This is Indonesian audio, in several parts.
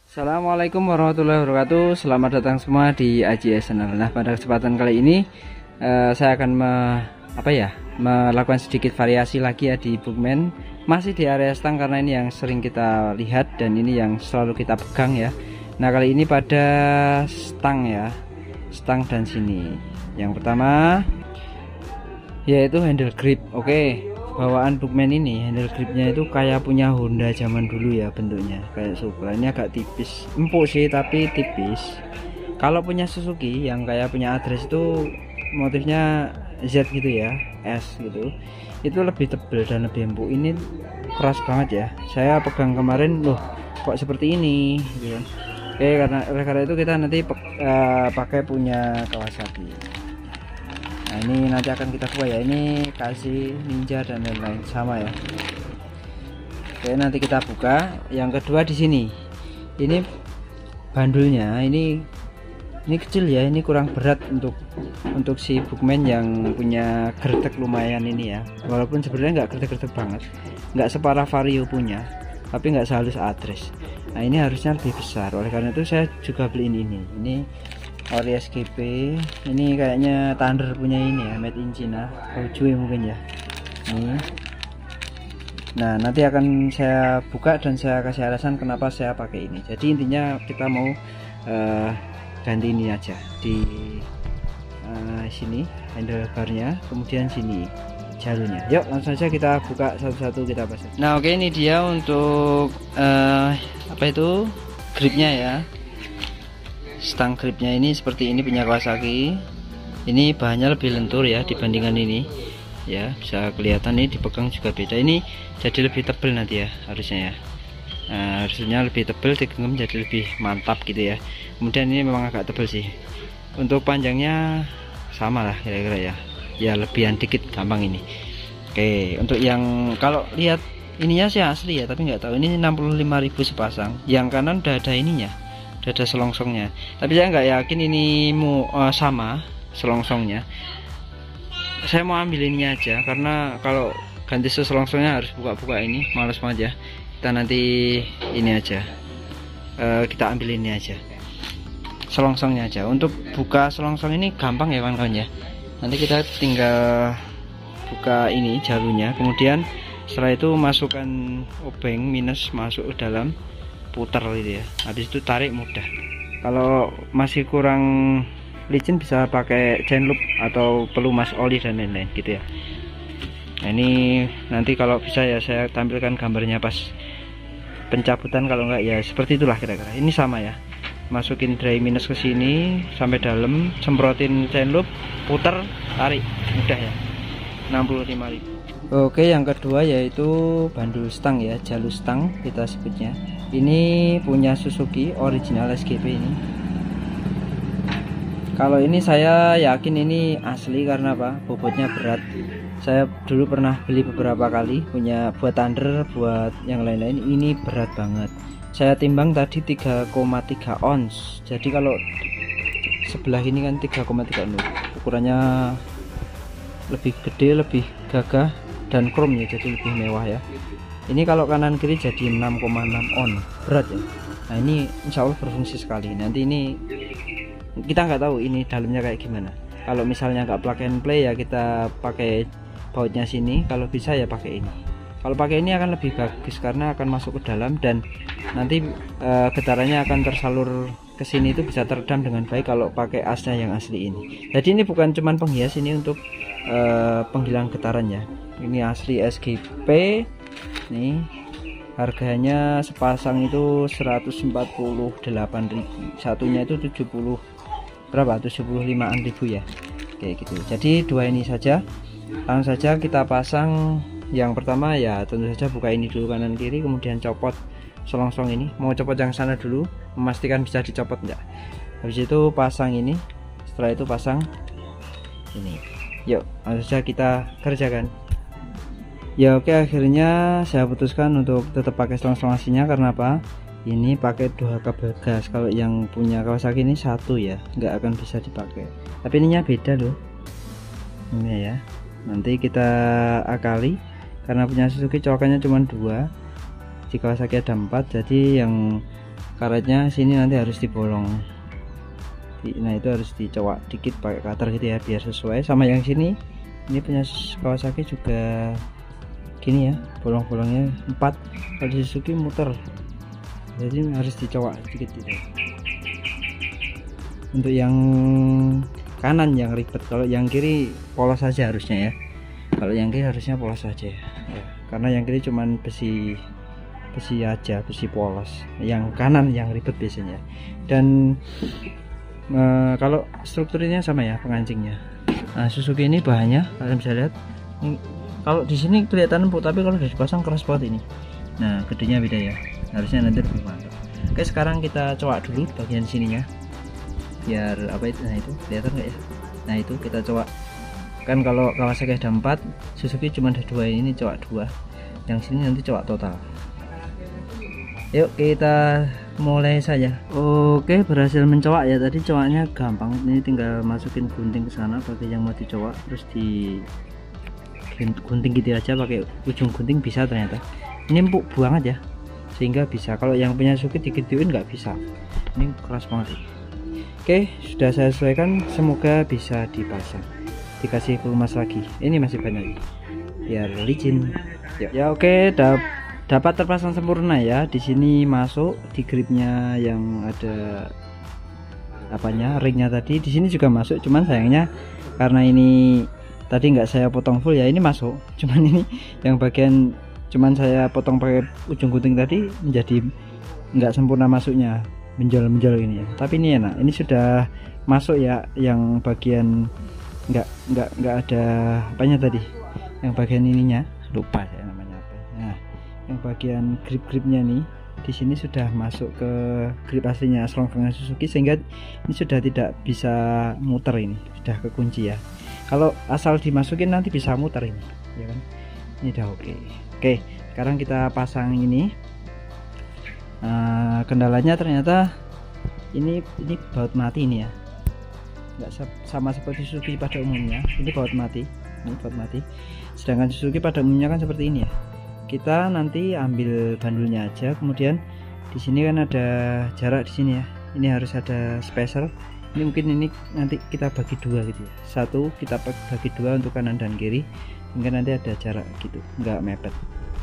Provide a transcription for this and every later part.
Assalamualaikum warahmatullahi wabarakatuh. Selamat datang semua di AJS Channel. Nah, pada kesempatan kali ini saya akan melakukan sedikit variasi lagi ya di Bookman. Masih di area stang karena ini yang sering kita lihat dan ini yang selalu kita pegang ya. Nah, kali ini pada stang ya. Stang dan sini. Yang pertama yaitu handle grip. Oke. Bawaan Bookman ini handle gripnya itu kayak punya Honda zaman dulu ya, bentuknya kayak Supra. Ini agak tipis, empuk sih tapi tipis. Kalau punya Suzuki yang kayak punya Address itu motifnya Z gitu ya, S gitu, itu lebih tebal dan lebih empuk. Ini keras banget ya, saya pegang kemarin loh kok seperti ini gitu kan. Oke, karena itu kita nanti pakai punya Kawasaki. Nah, ini nanti akan kita buka ya, ini kasih Ninja dan lain-lain sama ya. Oke, nanti kita buka. Yang kedua di sini, ini bandulnya ini kecil ya, ini kurang berat untuk si Bookman yang punya gertek lumayan ini ya. Walaupun sebenarnya nggak gertek-gertek banget, nggak separah Vario punya, tapi nggak sehalus Address. Nah, ini harusnya lebih besar. Oleh karena itu saya juga beliin ini Ori SGP. Ini kayaknya Thunder punya ini ya, made in China, Baojue mungkin ya. Ini. Nah, nanti akan saya buka dan saya kasih alasan kenapa saya pakai ini. Jadi intinya kita mau ganti ini aja di sini handlebarnya, kemudian sini jalurnya. Yuk langsung saja kita buka satu-satu, kita pasang. Nah, oke, ini dia untuk gripnya ya. Stang gripnya ini seperti ini punya Kawasaki. Ini bahannya lebih lentur ya dibandingkan ini ya, bisa kelihatan nih dipegang juga beda. Ini jadi lebih tebal nanti ya harusnya ya. Nah, harusnya lebih tebal, digenggam jadi lebih mantap gitu ya. Kemudian ini memang agak tebal sih. Untuk panjangnya sama lah kira-kira ya, ya lebihan dikit, gampang ini. Oke, untuk yang kalau lihat ininya sih asli ya, tapi nggak tahu ini 65.000 sepasang. Yang kanan udah ada ininya, udah ada selongsongnya, tapi saya nggak yakin ini sama selongsongnya. Saya mau ambil ini aja karena kalau ganti selongsongnya harus buka-buka ini, males banget ya. Kita nanti ini aja, kita ambil ini aja selongsongnya aja. Untuk buka selongsong ini gampang ya kawan-kawan ya. Nanti kita tinggal buka ini jalurnya, kemudian setelah itu masukkan obeng minus masuk ke dalam, putar gitu ya, habis itu tarik mudah. Kalau masih kurang licin bisa pakai chain loop atau pelumas oli dan lain-lain gitu ya. Nah, ini nanti kalau bisa ya saya tampilkan gambarnya pas pencabutan, kalau enggak ya seperti itulah kira-kira. Ini sama ya, masukin dry minus ke sini sampai dalam, semprotin chain loop, putar, tarik, mudah ya. 65.000. Oke, yang kedua yaitu bandul stang ya, jalur stang kita sebutnya. Ini punya Suzuki original SGP ini. Kalau ini saya yakin ini asli karena apa? Bobotnya berat. Saya dulu pernah beli beberapa kali, punya buat Thunder, buat yang lain-lain. Ini berat banget. Saya timbang tadi 3,3 ons. Jadi kalau sebelah ini kan 3,3 ons. Ukurannya lebih gede, lebih gagah dan chrome ya, jadi lebih mewah ya. Ini kalau kanan kiri jadi 6,6 on, berat ya. Nah, ini insya Allah berfungsi sekali. Nanti ini kita nggak tahu ini dalamnya kayak gimana. Kalau misalnya nggak plug and play ya kita pakai bautnya sini, kalau bisa ya pakai ini. Kalau pakai ini akan lebih bagus karena akan masuk ke dalam dan nanti getarannya akan tersalur ke sini, itu bisa teredam dengan baik kalau pakai asnya yang asli ini. Jadi ini bukan cuman penghias, ini untuk penghilang getarannya. Ini asli SGP. Nih harganya sepasang itu 148.000, satunya itu 70 berapa, 75.000 ya, kayak gitu. Jadi dua ini saja, langsung saja kita pasang. Yang pertama ya tentu saja buka ini dulu kanan kiri, kemudian copot selongsong ini. Mau copot yang sana dulu, memastikan bisa dicopot enggak. Habis itu pasang ini, setelah itu pasang ini. Yuk langsung saja kita kerjakan. Ya oke, akhirnya saya putuskan untuk tetap pakai selongsong aslinya karena apa? Ini pakai 2 kabel gas. Kalau yang punya Kawasaki ini 1 ya, nggak akan bisa dipakai. Tapi ininya beda loh. Ini ya. Nanti kita akali karena punya Suzuki colokannya cuma 2. Di Kawasaki ada 4, jadi yang karetnya sini nanti harus dibolong. Nah itu harus dicowak dikit pakai cutter gitu ya, biar sesuai sama yang sini. Ini punya Kawasaki juga gini ya, bolong-bolongnya 4, kalau di Suzuki muter, jadi harus dicowak sedikit gitu. Untuk yang kanan yang ribet, kalau yang kiri polos saja harusnya ya. Kalau yang kiri harusnya polos saja ya, karena yang kiri cuman besi aja, besi polos. Yang kanan yang ribet biasanya. Dan kalau strukturnya sama ya, pengancingnya. Nah, Suzuki ini bahannya kalian bisa lihat. Kalau di sini kelihatan empuk, tapi kalau sudah dipasang keras banget ini. Nah, gedenya beda ya. Harusnya nanti lebih mantap. Oke, sekarang kita coak dulu bagian sininya. Biar apa itu? Nah, itu kelihatan nggak ya? Nah, itu kita coak. Kan kalau Kawasaki ada 4, Suzuki cuma ada 2, ini coak 2. Yang sini nanti coak total. Yuk kita mulai saja. Oke, berhasil mencoak ya. Tadi coaknya gampang. Ini tinggal masukin gunting ke sana bagi yang mau dicoak, terus di gunting gitu aja pakai ujung gunting bisa ternyata. Ini empuk banget ya, sehingga bisa. Kalau yang punya Suzuki digituin nggak bisa. Ini keras banget. Oke, sudah saya sesuaikan. Semoga bisa dipasang. Dikasih pelumas lagi. Ini masih banyak biar licin. Ya oke, dapat terpasang sempurna ya. Di sini masuk di gripnya yang ada apanya, ringnya tadi. Di sini juga masuk, cuman sayangnya karena ini tadi nggak saya potong full ya, ini masuk. Cuman ini yang bagian cuman saya potong pakai ujung gunting tadi menjadi nggak sempurna masuknya, menjol ini ya. Tapi ini enak, ini sudah masuk ya. Yang bagian nggak ada apanya tadi, yang bagian ininya lupa saya namanya apa. Nah, yang bagian grip-gripnya nih di sini sudah masuk ke grip aslinya selongkongan Suzuki, sehingga ini sudah tidak bisa muter, ini sudah kekunci ya. Kalau asal dimasukin nanti bisa muter ini, ya kan? Ini udah oke. Oke, sekarang kita pasang ini. Kendalanya ternyata ini baut mati ini ya. Nggak sama seperti Suzuki pada umumnya. Ini baut mati, ini baut mati. Sedangkan Suzuki pada umumnya kan seperti ini ya. Kita nanti ambil bandulnya aja, kemudian di sini kan ada jarak di sini ya. Ini harus ada spacer. Ini mungkin ini nanti kita bagi 2 gitu ya. Satu kita bagi 2 untuk kanan dan kiri, hingga nanti ada jarak gitu, nggak mepet.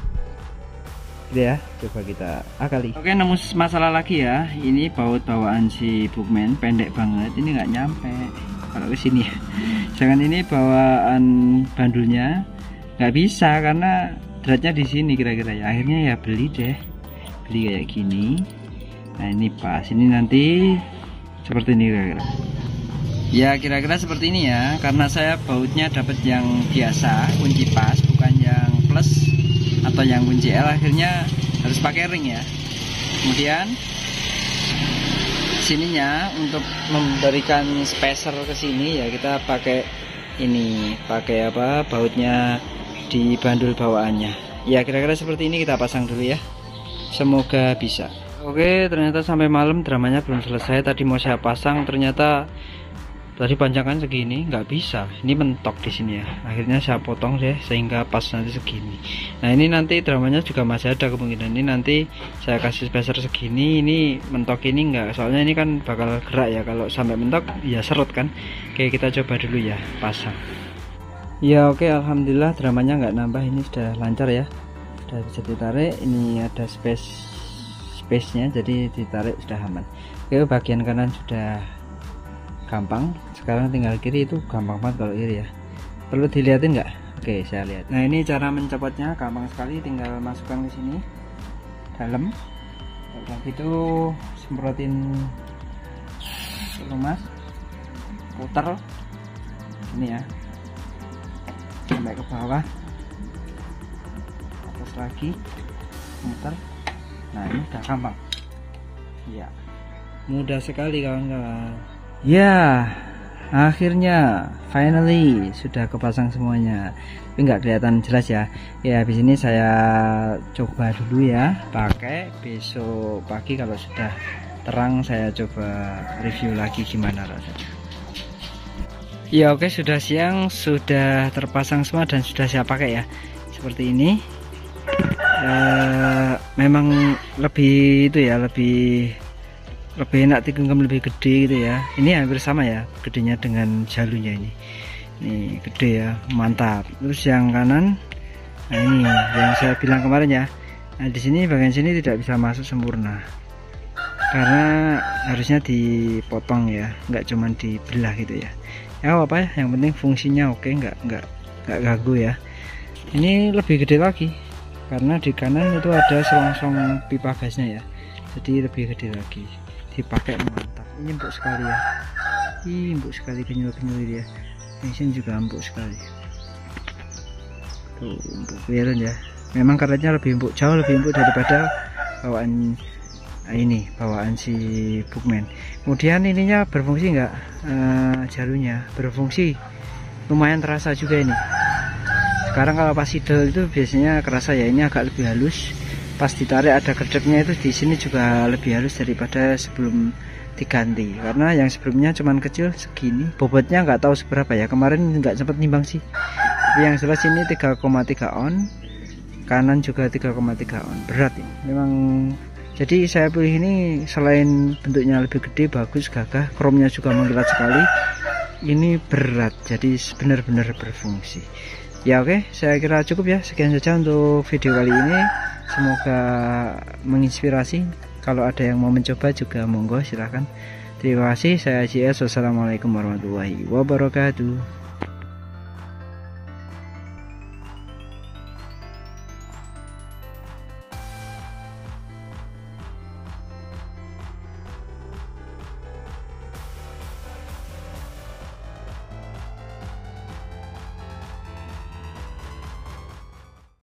Gitu ya, coba kita akali. Oke, nemu masalah lagi ya. Ini baut bawaan si Bookman pendek banget, ini nggak nyampe kalau ke sini ya. Jangan ini bawaan bandulnya nggak bisa karena dratnya di sini kira-kira ya. Akhirnya ya beli kayak gini. Nah ini pas, ini nanti seperti ini kira-kira. Ya kira-kira seperti ini ya, karena saya bautnya dapat yang biasa, kunci pas, bukan yang plus atau yang kunci L, akhirnya harus pakai ring ya. Kemudian sininya untuk memberikan spacer ke sini ya, kita pakai ini, pakai apa, bautnya di bandul bawaannya. Ya kira-kira seperti ini kita pasang dulu ya. Semoga bisa. Oke, ternyata sampai malam dramanya belum selesai. Tadi mau saya pasang, ternyata tadi panjangkan segini nggak bisa. Ini mentok di sini ya. Akhirnya saya potong deh sehingga pas nanti segini. Nah ini nanti dramanya juga masih ada kemungkinan. Ini nanti saya kasih spacer segini. Ini mentok ini nggak. Soalnya ini kan bakal gerak ya. Kalau sampai mentok ya serut kan. Oke, kita coba dulu ya pasang. Ya oke, alhamdulillah dramanya nggak nambah. Ini sudah lancar ya. Sudah bisa ditarik. Ini ada space-nya, jadi ditarik sudah aman. Oke, bagian kanan sudah gampang. Sekarang tinggal kiri, itu gampang banget kalau kiri ya. Perlu dilihatin nggak? Oke, saya lihat. Nah ini cara mencopotnya gampang sekali, tinggal masukkan ke sini dalam. Kalau gitu semprotin pelumas, putar ini ya sampai ke bawah, atas lagi, muter. Nah ini udah gampang ya, mudah sekali kawan-kawan ya. Akhirnya finally sudah kepasang semuanya, tapi nggak kelihatan jelas ya. Ya habis ini saya coba dulu ya pakai, besok pagi kalau sudah terang saya coba review lagi gimana rasanya. Ya oke, sudah siang, sudah terpasang semua dan sudah saya pakai ya seperti ini. Memang lebih itu ya, lebih lebih enak digenggam, lebih gede gitu ya. Ini hampir sama ya gedenya dengan jalunya ini gede ya, mantap. Terus yang kanan, nah ini yang saya bilang kemarin ya. Nah di sini bagian sini tidak bisa masuk sempurna karena harusnya dipotong ya, nggak cuman dibelah gitu ya. Ya apa ya, yang penting fungsinya oke, nggak ganggu ya. Ini lebih gede lagi karena di kanan itu ada selongsong pipa gasnya ya, jadi lebih gede lagi, dipakai mantap. Ini empuk sekali ya, empuk sekali, kenyal-kenyal ya. Mesin juga empuk sekali tuh, empuk kelihatan ya. Memang karetnya lebih empuk, jauh lebih empuk daripada bawaan bawaan si Bookman. Kemudian ininya berfungsi nggak, jalunya berfungsi, lumayan terasa juga ini. Sekarang kalau pas idle itu biasanya kerasa ya, ini agak lebih halus. Pas ditarik ada gerdeknya, itu di sini juga lebih halus daripada sebelum diganti, karena yang sebelumnya cuman kecil segini. Bobotnya nggak tahu seberapa ya, kemarin nggak sempat nimbang sih, tapi yang jelas ini 3,3 on, kanan juga 3,3 on. Berat ini memang, jadi saya pilih ini selain bentuknya lebih gede, bagus, gagah, chrome-nya juga mengkilat sekali, ini berat, jadi benar-benar berfungsi ya. Oke, saya kira cukup ya, sekian saja untuk video kali ini, semoga menginspirasi. Kalau ada yang mau mencoba juga monggo silahkan. Terima kasih, saya JS. Wassalamualaikum warahmatullahi wabarakatuh.